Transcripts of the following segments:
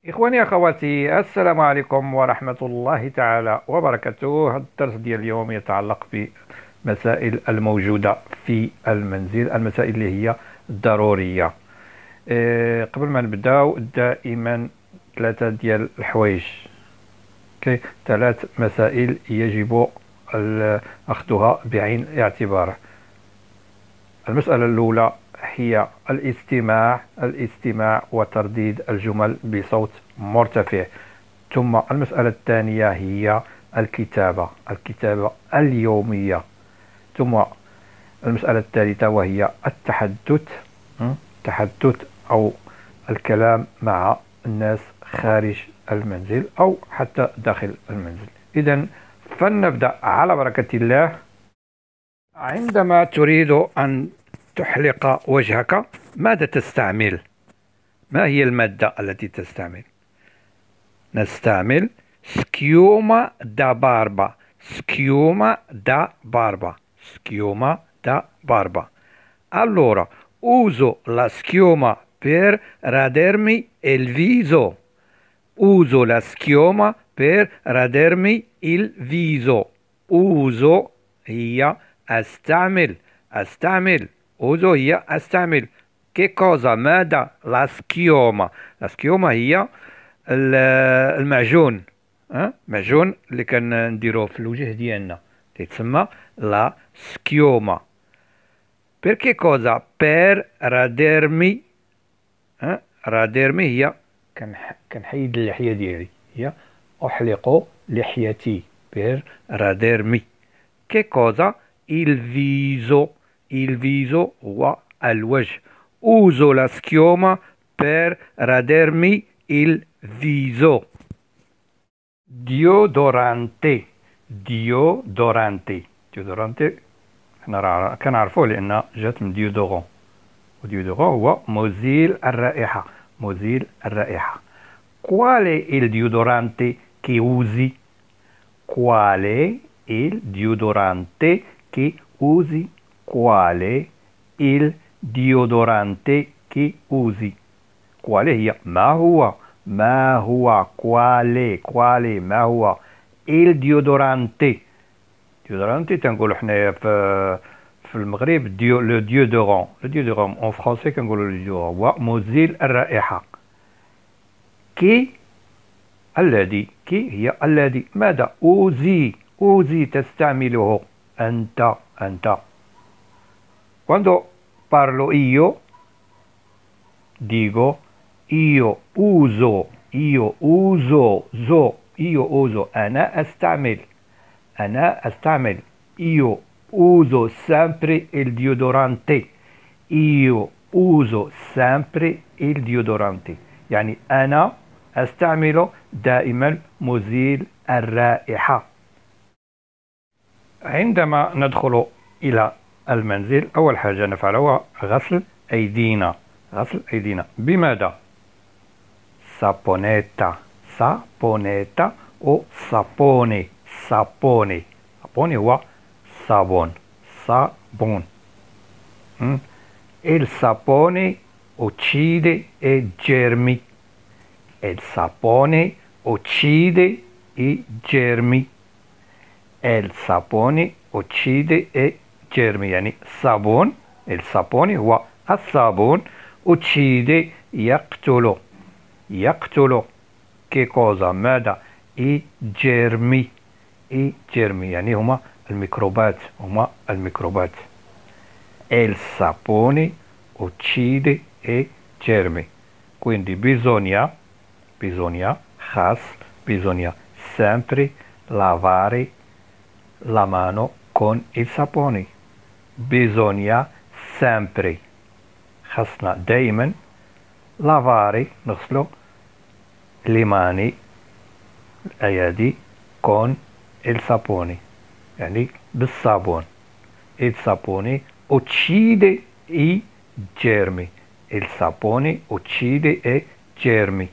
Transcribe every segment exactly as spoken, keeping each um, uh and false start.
إخواني أخواتي، السلام عليكم ورحمة الله تعالى وبركاته. هذا الدرس ديال اليوم يتعلق بمسائل الموجودة في المنزل، المسائل اللي هي ضرورية. إيه، قبل ما نبداو دائما ثلاثة ديال الحوايج. اوكي، ثلاث مسائل يجب أخذها بعين الاعتبار. المسألة الأولى هي الاستماع الاستماع وترديد الجمل بصوت مرتفع. ثم المسألة الثانية هي الكتابة الكتابة اليومية. ثم المسألة الثالثة وهي التحدث التحدث أو الكلام مع الناس خارج المنزل أو حتى داخل المنزل. إذن فلنبدأ على بركة الله. عندما تريد أن تحلق وجهك ماذا تستعمل؟ ما هي المادة التي تستعمل؟ نستعمل سكيوما دا باربا سكيوما دا باربا سكيوما دا باربا. Allora, uso la schiuma per radermi il viso. Uso la schiuma per radermi il viso. Uso هي أستعمل أستعمل أوزو هي أستعمل. كي كوزا ماذا؟ لا سكيوما. لا سكيوما هي المعجون، أه؟ معجون اللي كنديروه في الوجه ديالنا تيتسمى لا سكيوما. بير كي كوزا؟ بير راديرمي. أه؟ راديرمي هي كنحيد اللحية ديالي، هي أحلق لحيتي. بير راديرمي. كي كوزا؟ il viso. Il viso هو الوجه. uso la schiuma per radermi il viso. deodorante deodorante deodorante حنا كنعرفوه لأن جات من ديودورون، وديودورون هو مزيل الرائحة مزيل الرائحة. qual è il deodorante che usi? qual è il deodorante che usi? quale il deodorante che usi? quale هي ما هو ما هو quale quale ما هو il deodorante. deodorante تنقولو حنايا في في المغرب ديو لو ديودورون لو ديودورون اون فرونسي كنقولو لو ديودورون هو مزيل الرائحة. كي الذي كي هي الذي ماذا؟ أوزي أوزي تستعمله أنت أنت. Quando parlo io dico io uso io uso zo io uso أنا أستعمل أنا أستعمل. io uso sempre il deodorante io uso sempre il deodorante يعني أنا أستعمل دائما مزيل الرائحة. عندما ندخل إلى المنزل أول حاجة نفعلها غسل أيدينا غسل أيدينا بماذا؟ سابونيتا سابونيتا أو سابوني سابوني سابوني هو صابون صابون. il sapone uccide i germi il sapone uccide i germi il sapone uccide i جيرمي يعني صابون. الصابون هو الصابون. uccide يقتل يقتل كي كوزا ماذا؟ اي جيرمي اي جيرمي يعني هما الميكروبات هما الميكروبات. il sapone uccide i germi. quindi bisogna bisogna خاص bisogna sempre lavare la mano con il sapone. bisogna sempre خاصنا دائما lavare نغسلو le mani الأيادي con il sapone يعني بالصابون. il sapone uccide i germi il sapone uccide i germi.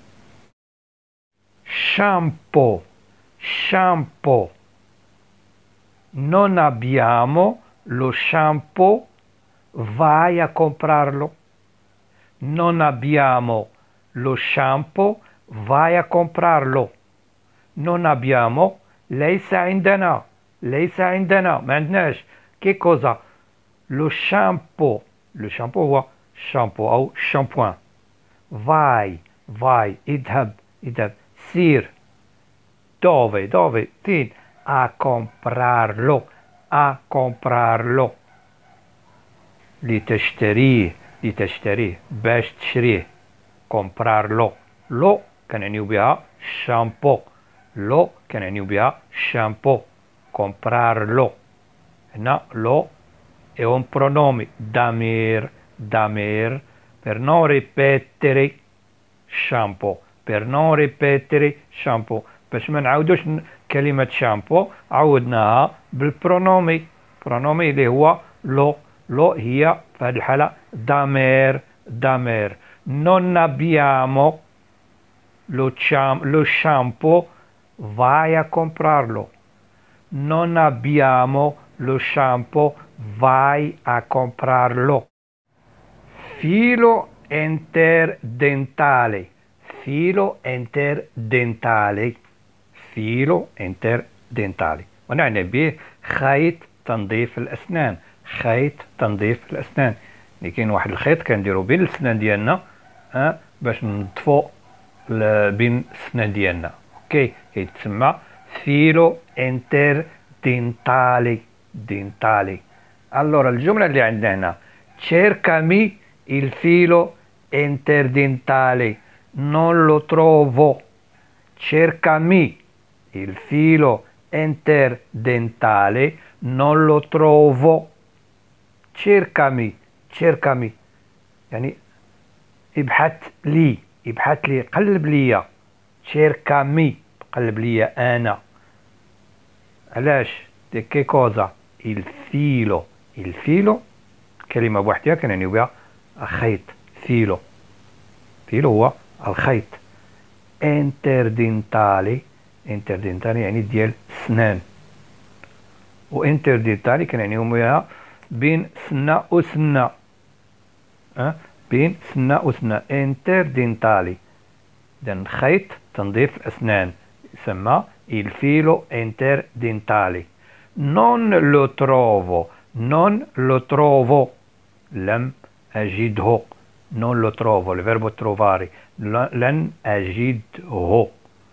shampoo shampoo non abbiamo lo shampoo, vai a comprarlo. Non abbiamo lo shampoo, vai a comprarlo. non abbiamo ليس عندنا ليس عندنا ما عندناش كي كوزا لو شامبو لو شامبو هو شامبو أو شامبوان vai vai اذهب اذهب سير dove dove فين a comprarlo a comprarlo لتشتريه لتشتريه باش تشريه comprarlo لو كنعنيو بها شامبو لو كنعنيو بها شامبو comprarlo هنا لو è un pronome damir damir per non ripetere shampoo per non ripetere shampoo باش ما نعاودوش كلمة شامبو عودناها بالبرونومي برونومي اللي هو لو لو هي في هذه الحالة دامير دامير non abbiamo lo, lo shampoo vai a comprarlo non abbiamo lo shampoo vai a comprarlo filo interdentale filo interdentale filo interdentale ونعني به خيط تنظيف الأسنان خيط تنظيف الأسنان اللي كاين واحد الخيط كنديرو بين الأسنان ديالنا أه باش نضفو بين الأسنان ديالنا اوكي كيتسمى فيلو interdentale dentale allora الجملة اللي عندنا هنا cercami il filo interdentale non lo trovo cercami il filo interdentale non lo trovo cercami cercami يعني ابحث لي ابحث لي قلب لي cercami قلب لي انا علاش دي كي كوزا il filo il filo كلمة بوحدها كنعنيو بها خيط فيلو فيلو هو الخيط interdentale interdentale يعني ديال السنان و interdentale كنعنيو بها بين سنة و سنة أه؟ بين سنة و سنة interdentale إذن خيط تنظيف الأسنان يسمى il filo interdentale non lo trovo non lo trovo لم أجده non lo trovo il verbo trovare لن أجده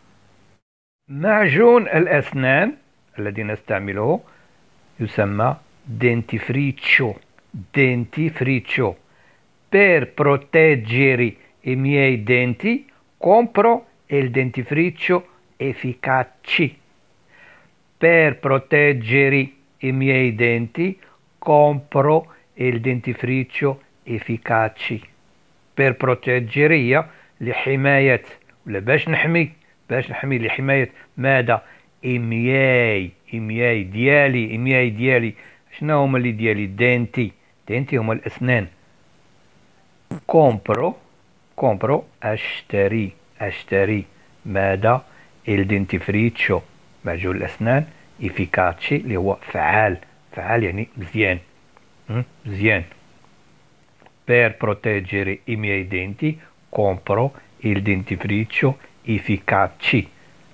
معجون الأسنان الذي نستعمله يسمى dentifricio dentifricio per proteggere i miei denti compro il dentifricio efficaci per proteggere i miei denti compro il dentifricio efficaci per proteggere هي لحماية ولا باش نحمي باش نحمي لحماية ماذا إمياي إمياي ديالي إمياي ديالي شنو هما اللي ديالي دينتي دينتي هما الأسنان كومبرو كومبرو أشتري أشتري ماذا الدنتيفريتشو معجون الأسنان إفيكاتشي اللي هو فعال فعال يعني مزيان مزيان per proteggere i miei denti compro il dentifricio efficaci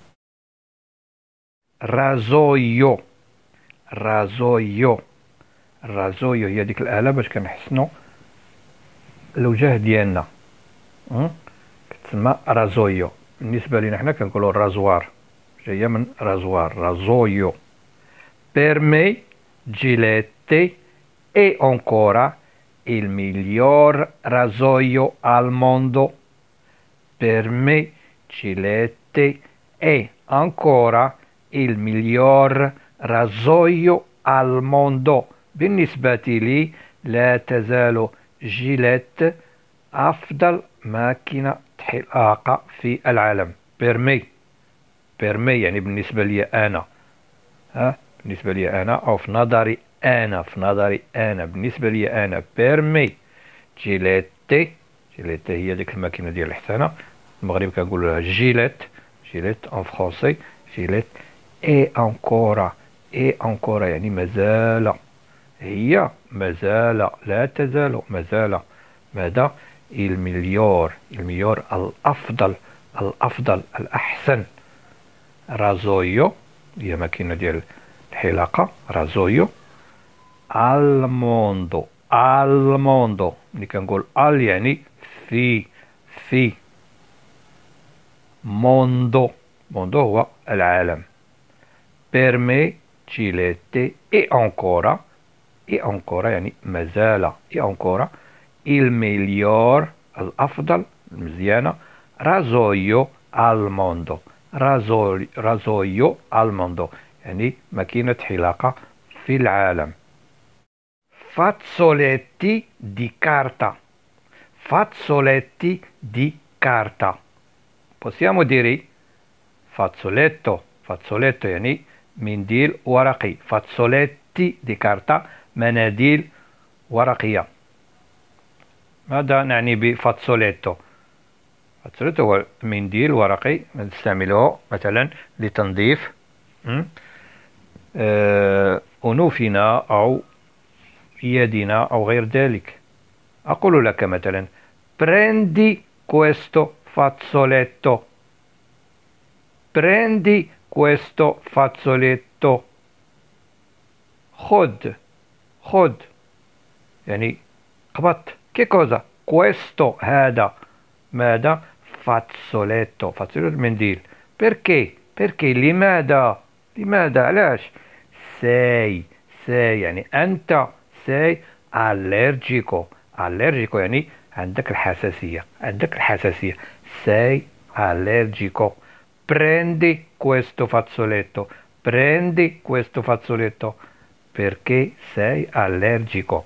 rasoio rasoio rasoio هي ديك الآلة باش كنحسنو الوجه ديالنا كتسمى رازويو بالنسبة لينا حنا كنقولو رازوار جاية من رازوار رازويو per me Gillette è ancora il miglior rasoio al mondo per me Gillette è ancora il miglior rasoio al mondo بالنسبة لي لا تزال جيليت أفضل ماكينة حلاقة في العالم بيرمي بيرمي يعني بالنسبة لي أنا ها بالنسبة لي أنا أو في نظري أنا في نظري أنا بالنسبة لي أنا بيرمي جيليتي جيليتي هي ديك الماكينة ديال الحسانة المغرب كنقول لها جيليت جيليت أون فرونسي جيليت إي أنكورا إي أنكورا يعني مازال هي مازال لا تزال مازال ماذا المليور المليور الأفضل الأفضل الأحسن. رازويو هي ماكينة ديال الحلاقة. رازويو. al mondo. al mondo ملي كنقول al يعني في في. موندو. موندو هو العالم. per me Giletti e ancora e ancora يعني مازال e ancora il miglior الأفضل المزيانة rasoio al mondo. rasoio rasoio al mondo يعني ماكينة حلاقة في العالم. fazzoletti di carta. fazzoletti di carta. possiamo dire fazzoletto. fazzoletto يعني منديل ورقي. fazzoletti di carta مناديل ورقية. ماذا نعني بفاتسوليتو؟ فاتسوليتو هو منديل ورقي نستعمله مثلا لتنظيف أنوفنا أو يدنا أو غير ذلك. أقول لك مثلا prendi questo fazzoletto. prendi questo fazzoletto. خذ خذ يعني قبضت. che cosa? questo هذا. ماذا؟ fazzoletto. fazzoletto منديل. perché؟ perché لماذا؟ لماذا؟ علاش؟ sei sei يعني أنت sei allergico. allergico يعني عندك الحساسية. عندك الحساسية. sei allergico. prendi questo fazzoletto. prendi questo fazzoletto perché sei allergico.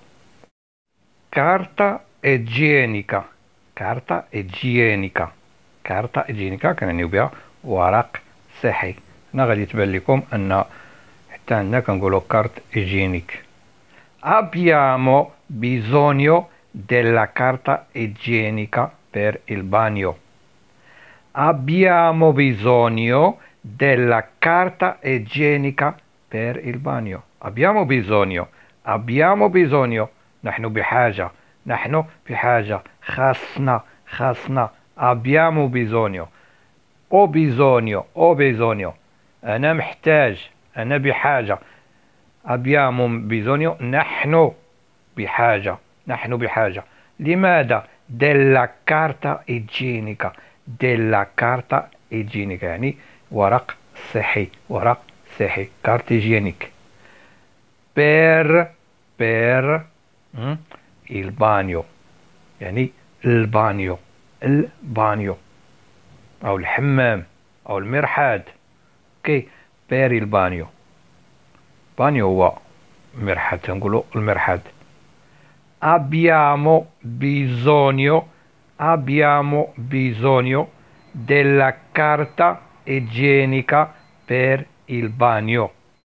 carta igienica. carta igienica. carta igienica كنعنيو بها ورق صحي. هنا غادي تبان لكم أن حتى عندنا كنقولو كارت إيجينيك. abbiamo bisogno della carta igienica per il bagno. abbiamo bisogno della carta igienica per il bagno. abbiamo bisogno. abbiamo bisogno نحن بحاجة. نحن بحاجة. خاصنا خاصنا. abbiamo bisogno. ho bisogno. ho bisogno أنا محتاج. أنا بحاجة. abbiamo bisogno نحن بحاجة. نحن بحاجة. لماذا؟ della carta igienica. della carta igienica يعني ورق صحي. ورق صحي. كارت igienica. per per il bagno يعني البانيو. البانيو أو الحمام أو المرحاض. اوكي. per il bagno. بانيو هو مرحاض تنقولوا المرحاض. abbiamo bisogno. abbiamo bisogno della carta igienica per il bagno.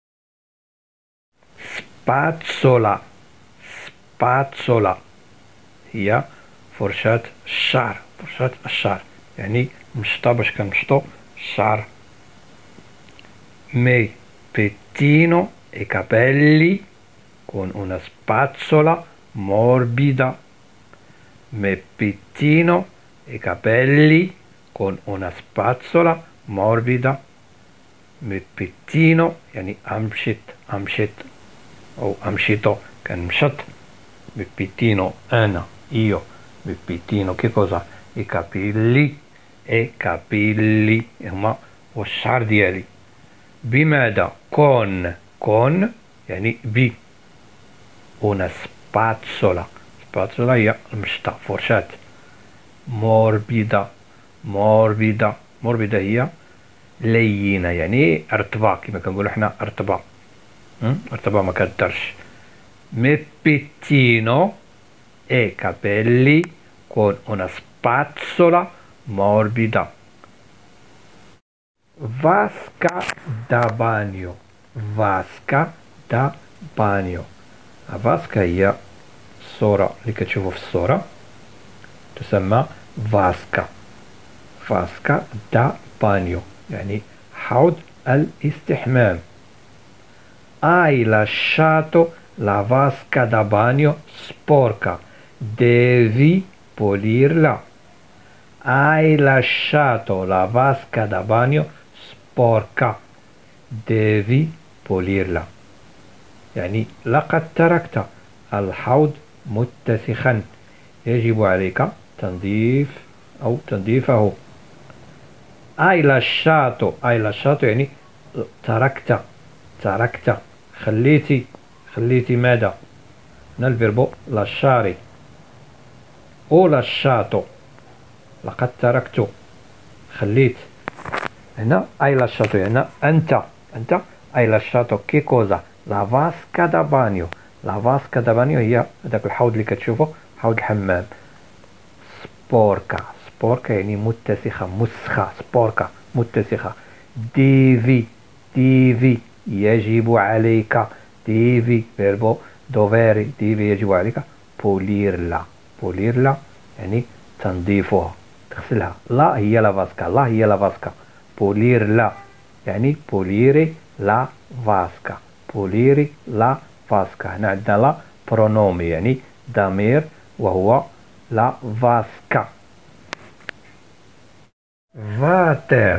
spazzola. spazzola هي فرشاة الشعر. فرشاة الشعر يعني مشطة باش كنمشطو الشعر. mi pettino i capelli con una spazzola morbida. mi pettino i capelli con una spazzola morbida. mi pettino يعني أمشط أمشط أو أمشطو كنمشط. mi pettino أنا io. mi pettino che cosa؟ i capelli. i capelli هما والشعر ديالي. بماذا؟ con con يعني ب. una spazzola. spazzola هي المشطة فرشاة. morbida. morbida morbida هي لينة يعني رطبة كما كنقولو حنا رطبة. رطبة ما كدرش. mi pettino i capelli con una spazzola morbida. vasca da bagno. vasca da bagno. الفاسكا هي الصورة اللي كتشوفوا في الصورة تسمى فاسكا. فاسكا دا بانيو يعني حوض الاستحمام. hai lasciato la vasca da bagno sporca. devi pulirla. Hai lasciato la vasca da bagno sporca. Devi pulirla. يعني لقد تركت الحوض متسخا. يجب عليك تنظيف أو تنظيفه. Hai lasciato hai lasciato يعني تركت تركت خليتي خليتي ماذا؟ هنا الفيربو lasciare. Ho lasciato لقد تركت خليت. هنا hai lasciato هنا أنت أنت hai lasciato che cosa؟ la vasca da bagno. la vasca da bagno هي هذاك الحوض اللي كتشوفه حوض الحمام. sporca sporca يعني متسخة مسخة. sporca متسخة. devi devi يجب عليك. devi verbo dovere. devi يجب عليك pulirla. pulirla يعني تنظيفها تغسلها. لا هي لا فاسكا. لا هي لا فاسكا. pulirla يعني pulire la vasca. pulire la vasca. هنا عندنا لا برونومي يعني ضمير وهو لا فاسكا. فاتر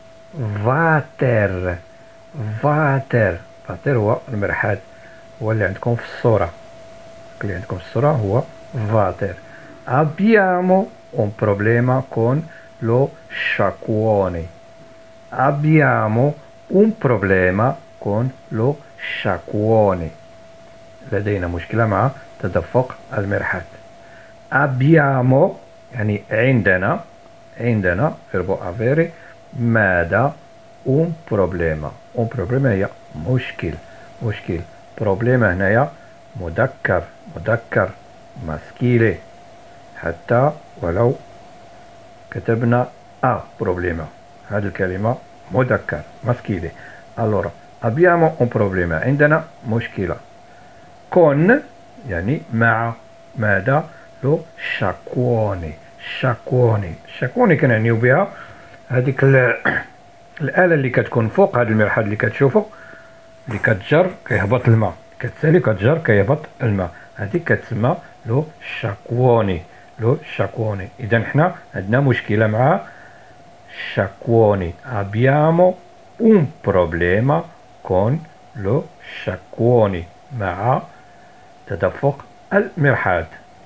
فاتر فاتر فاتر هو المرحاض. هو اللي عندكم في الصورة. اللي عندكم في الصورة هو فاتر. Abbiamo un problema con lo sciacquone. Abbiamo un problema con lo sciacquone. لدينا مشكلة مع تدفق المرحاض. Abbiamo يعني عندنا عندنا verbo avere ماذا؟ un problema. un problema هي مشكل مشكل. problema هنايا مذكر مذكر ماسكيلي حتى ولو كتبنا a problema. هذه الكلمة مذكر ماسكيلي. allora abbiamo un problema عندنا مشكلة. con يعني مع ماذا؟ لو sciacquone. sciacquone sciacquone كنعنيو بها هذيك الآلة اللي كتكون فوق هذا المرحاض اللي كتشوفوا اللي كتجر كيهبط الماء. كتسالي كتجر كيهبط الماء. هذه كتسمى لو sciacquone. لو sciacquone. إذا حنا عندنا مشكلة مع sciacquone. abbiamo un problema con lo sciacquone مع تدفق المرحاض.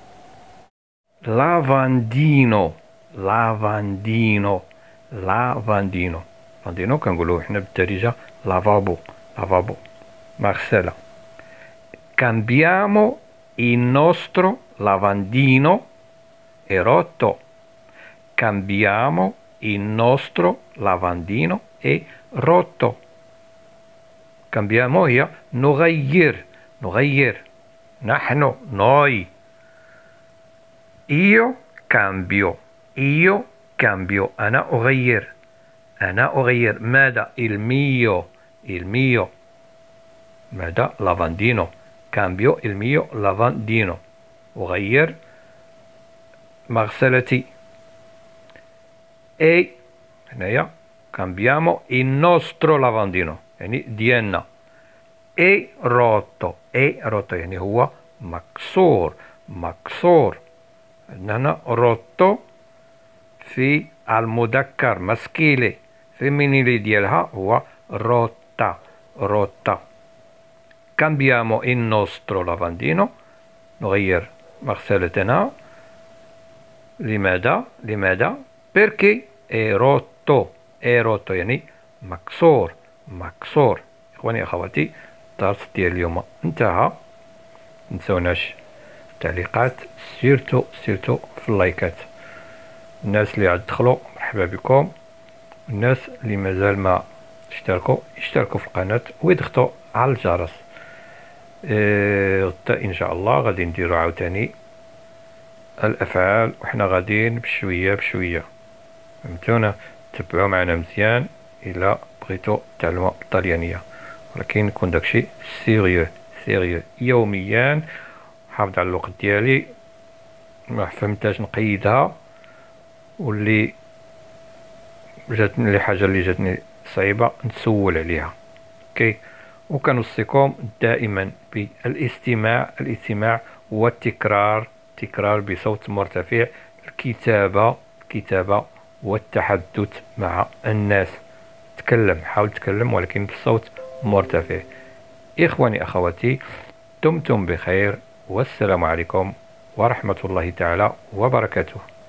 lavandino lavandino lavandino lavandino كنقولوه حنا بالدارجة لافابو لافابو مغسلة. cambiamo il nostro lavandino è rotto. cambiamo il nostro lavandino è rotto. cambiamo هي نغير نغير. نحن noi. io cambio io cambio أنا أغير أنا أغير ماذا؟ il mio il mio ماذا؟ lavandino. cambio il mio lavandino. أغير مغسلتي. e هنايا cambiamo il nostro lavandino يعني ديالنا. e rotto e rotto يعني هو مكسور مكسور. هنا روتو في المذكر ماسكيلي. فيمينيلي ديالها هو روتا روتا. cambiamo il nostro lavandino نغير مغسلتنا. لماذا؟ لماذا؟ perché è rotto è rotto يعني مكسور مكسور. إخواني أخواتي الدرس ديال اليوم انتهى. متنساوناش التعليقات سيرتو سيرتو في اللايكات. الناس اللي عاد دخلوا مرحبا بكم. الناس اللي مازال ما اشتركوا يشتركوا في القناة ويضغطوا على الجرس. اه غدا ان شاء الله غادي نديرو عاوتاني الافعال وحنا غاديين بشويه بشويه. فهمتونا؟ تبعوا معنا مزيان الا بغيتو تعلموا الطليانيه. ولكن يكون داكشي سيريو سيريو يوميا. حافظ على الوقت ديالي ما فهمتاش نقيدها. واللي جاتني اللي حاجه اللي جاتني صعيبه نسول عليها. اوكي. وكنوصيكم دائما بالاستماع الاستماع والتكرار تكرار بصوت مرتفع. الكتابه الكتابة والتحدث مع الناس. تكلم، حاول تكلم ولكن بصوت مرتفع. إخواني أخواتي، دمتم بخير، والسلام عليكم ورحمة الله تعالى وبركاته.